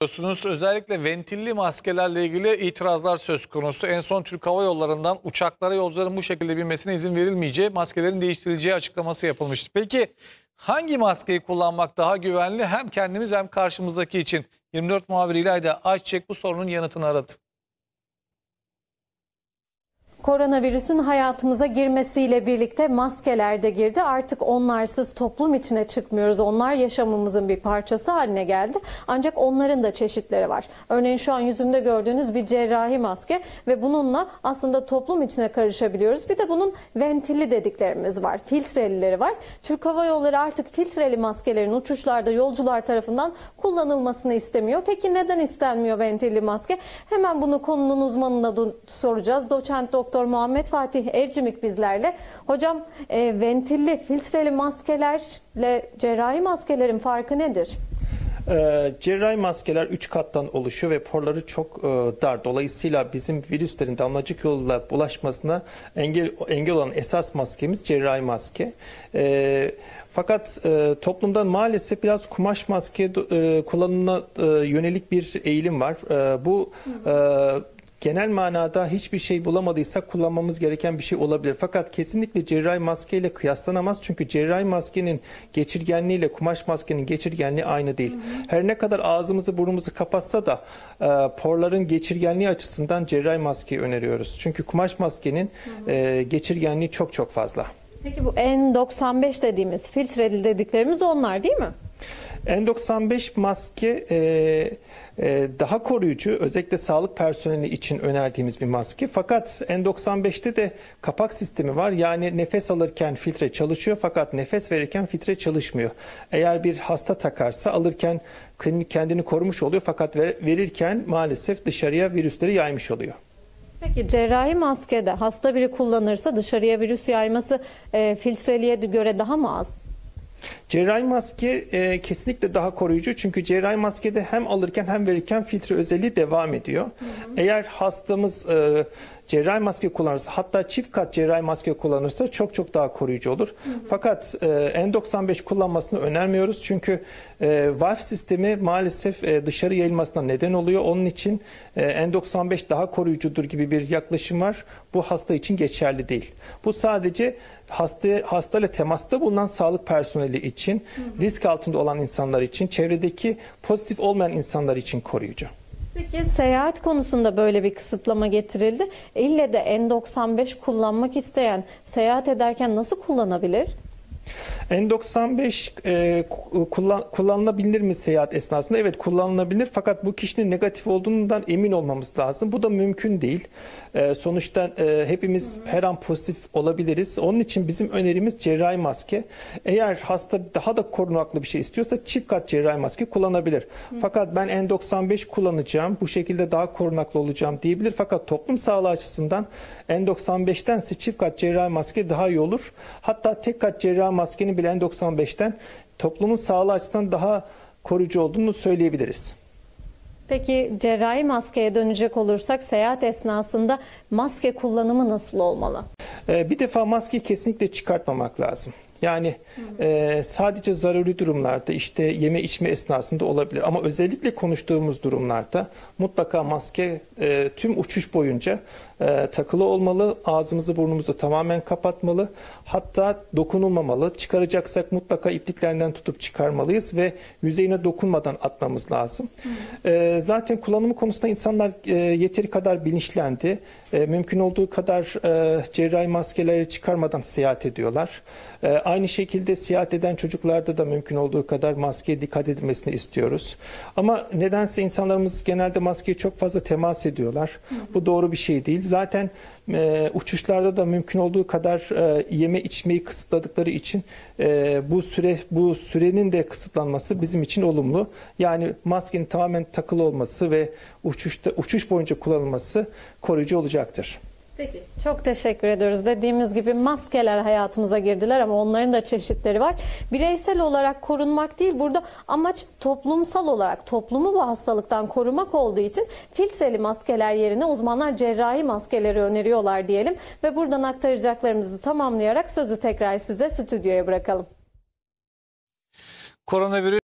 Biliyorsunuz özellikle ventilli maskelerle ilgili itirazlar söz konusu. En son Türk Hava Yolları'ndan uçaklara yolcuların bu şekilde binmesine izin verilmeyeceği, maskelerin değiştirileceği açıklaması yapılmıştı. Peki hangi maskeyi kullanmak daha güvenli hem kendimiz hem karşımızdaki için? 24 muhabiri İlayda Ayçiçek bu sorunun yanıtını aradı. Koronavirüsün hayatımıza girmesiyle birlikte maskeler de girdi. Artık onlarsız toplum içine çıkmıyoruz. Onlar yaşamımızın bir parçası haline geldi. Ancak onların da çeşitleri var. Örneğin şu an yüzümde gördüğünüz bir cerrahi maske ve bununla aslında toplum içine karışabiliyoruz. Bir de bunun ventilli dediklerimiz var. Filtrelileri var. Türk Hava Yolları artık filtreli maskelerin uçuşlarda yolcular tarafından kullanılmasını istemiyor. Peki neden istenmiyor ventilli maske? Hemen bunu konunun uzmanına soracağız. Doçent Doktor Muhammed Fatih Evcimik bizlerle. Hocam ventilli, filtreli maskelerle cerrahi maskelerin farkı nedir? Cerrahi maskeler 3 kattan oluşuyor ve porları çok dar. Dolayısıyla bizim virüslerin damlacık yoluyla bulaşmasına engel olan esas maskemiz cerrahi maske. Fakat toplumda maalesef biraz kumaş maske kullanımına yönelik bir eğilim var. Bu genel manada hiçbir şey bulamadıysak kullanmamız gereken bir şey olabilir. Fakat kesinlikle cerrahi maske ile kıyaslanamaz. Çünkü cerrahi maskenin geçirgenliği ile kumaş maskenin geçirgenliği aynı değil. Her ne kadar ağzımızı burnumuzu kapatsa da porların geçirgenliği açısından cerrahi maskeyi öneriyoruz. Çünkü kumaş maskenin geçirgenliği çok çok fazla. Peki bu N95 dediğimiz, filtreli dediklerimiz onlar değil mi? N95 maske daha koruyucu, özellikle sağlık personeli için önerdiğimiz bir maske. Fakat N95'te de kapak sistemi var. Yani nefes alırken filtre çalışıyor fakat nefes verirken filtre çalışmıyor. Eğer bir hasta takarsa alırken kendini korumuş oluyor fakat verirken maalesef dışarıya virüsleri yaymış oluyor. Peki cerrahi maskede hasta biri kullanırsa dışarıya virüs yayması filtreliye göre daha mı az? Cerrahi maske kesinlikle daha koruyucu çünkü cerrahi maskede hem alırken hem verirken filtre özelliği devam ediyor. Eğer hastamız cerrahi maske kullanırsa, hatta çift kat cerrahi maske kullanırsa çok çok daha koruyucu olur. Fakat N95 kullanmasını önermiyoruz çünkü valve sistemi maalesef dışarı yayılmasına neden oluyor. Onun için N95 daha koruyucudur gibi bir yaklaşım var. Bu hasta için geçerli değil. Bu sadece hastayla temasta bulunan sağlık personeli için, risk altında olan insanlar için, çevredeki pozitif olmayan insanlar için koruyucu. Peki seyahat konusunda böyle bir kısıtlama getirildi. İlle de N95 kullanmak isteyen seyahat ederken nasıl kullanabilir? N95 kullanılabilir mi seyahat esnasında? Evet, kullanılabilir fakat bu kişinin negatif olduğundan emin olmamız lazım. Bu da mümkün değil. Sonuçta hepimiz her an pozitif olabiliriz. Onun için bizim önerimiz cerrahi maske. Eğer hasta daha da korunaklı bir şey istiyorsa çift kat cerrahi maske kullanabilir. Fakat ben N95 kullanacağım, bu şekilde daha korunaklı olacağım diyebilir. Fakat toplum sağlığı açısından N95'tense çift kat cerrahi maske daha iyi olur. Hatta tek kat cerrahi maskenin bile N95'ten toplumun sağlığı açısından daha koruyucu olduğunu söyleyebiliriz. Peki cerrahi maskeye dönecek olursak seyahat esnasında maske kullanımı nasıl olmalı? Bir defa maskeyi kesinlikle çıkartmamak lazım. Yani sadece zaruri durumlarda işte yeme içme esnasında olabilir. Ama özellikle konuştuğumuz durumlarda mutlaka maske tüm uçuş boyunca takılı olmalı. Ağzımızı burnumuzu tamamen kapatmalı. Hatta dokunulmamalı. Çıkaracaksak mutlaka ipliklerinden tutup çıkarmalıyız ve yüzeyine dokunmadan atmamız lazım. Zaten kullanımı konusunda insanlar yeteri kadar bilinçlendi. Mümkün olduğu kadar cerrahi maskeleri çıkarmadan seyahat ediyorlar. Aynı şekilde seyahat eden çocuklarda da mümkün olduğu kadar maskeye dikkat edilmesini istiyoruz. Ama nedense insanlarımız genelde maskeye çok fazla temas ediyorlar. Bu doğru bir şey değil. Zaten uçuşlarda da mümkün olduğu kadar yeme içmeyi kısıtladıkları için bu sürenin de kısıtlanması bizim için olumlu. Yani maskenin tamamen takılı olması ve uçuş boyunca kullanılması koruyucu olacaktır. Peki, çok teşekkür ediyoruz. Dediğimiz gibi maskeler hayatımıza girdiler ama onların da çeşitleri var. Bireysel olarak korunmak değil, burada amaç toplumsal olarak toplumu bu hastalıktan korumak olduğu için filtreli maskeler yerine uzmanlar cerrahi maskeleri öneriyorlar diyelim. Ve buradan aktaracaklarımızı tamamlayarak sözü tekrar size stüdyoya bırakalım. Koronavirüs